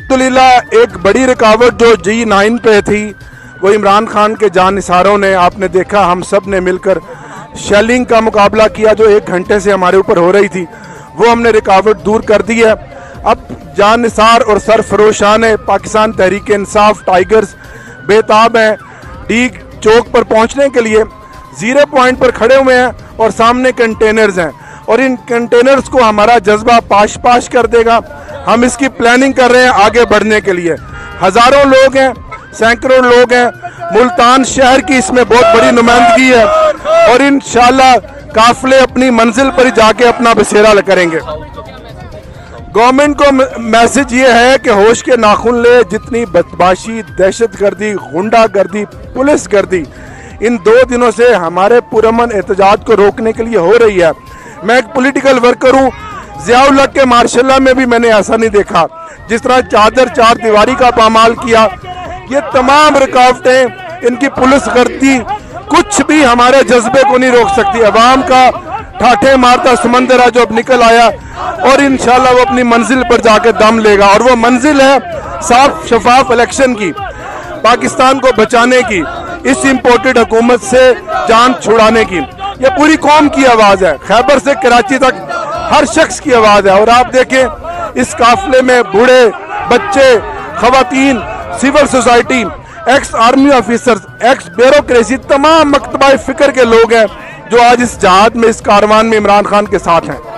अल्हम्दुलिल्लाह एक बड़ी रुकावट जो G9 पे थी वो इमरान खान के जानिसारों ने, आपने देखा हम सब ने मिलकर शेलिंग का मुकाबला किया जो 1 घंटे से हमारे ऊपर हो रही थी, वो हमने रुकावट दूर कर दी है। अब जानिसार और सरफरोशान पाकिस्तान तहरीक इंसाफ टाइगर्स बेताब हैं डी चौक पर पहुंचने के लिए, 0 पॉइंट पर खड़े हुए हैं और सामने कंटेनर्स हैं और इन कंटेनर्स को हमारा जज्बा पाश पाश कर देगा। हम इसकी प्लानिंग कर रहे हैं आगे बढ़ने के लिए। हज़ारों लोग हैं, सैकड़ों लोग हैं, मुल्तान शहर की इसमें बहुत बड़ी नुमाइंदगी है और इंशाल्लाह काफिले अपनी मंजिल पर जाके अपना बसेरा करेंगे। गवर्नमेंट को मैसेज ये है कि होश के नाखून ले, जितनी बदमाशी, दहशतगर्दी, गुंडागर्दी, पुलिस गर्दी इन 2 दिनों से हमारे पुरअमन एहतजाज को रोकने के लिए हो रही है। मैं एक पॉलिटिकल वर्कर हूँ, ज़ियाउल हक के मार्शल्ला में भी मैंने ऐसा नहीं देखा जिस तरह चादर चार दीवारी का पामाल किया। ये तमाम रुकावटें, इनकी पुलिस गर्दी कुछ भी हमारे जज्बे को नहीं रोक सकती। अवाम का ठाठे मारता समंदर है जो अब निकल आया और इंशाल्लाह वो अपनी मंजिल पर जाकर दम लेगा और वो मंजिल है साफ शफाफ इलेक्शन की, पाकिस्तान को बचाने की, इस इम्पोर्टेड हुकूमत से जान छुड़ाने की। ये पूरी कौम की आवाज़ है, खैबर से कराची तक हर शख्स की आवाज़ है। और आप देखें इस काफिले में बूढ़े, बच्चे, खवातीन, civil society, ex army officers, ex bureaucracy, तमाम मकतबा फिक्र के लोग हैं जो आज इस जहाद में, इस कारवान में इमरान खान के साथ हैं।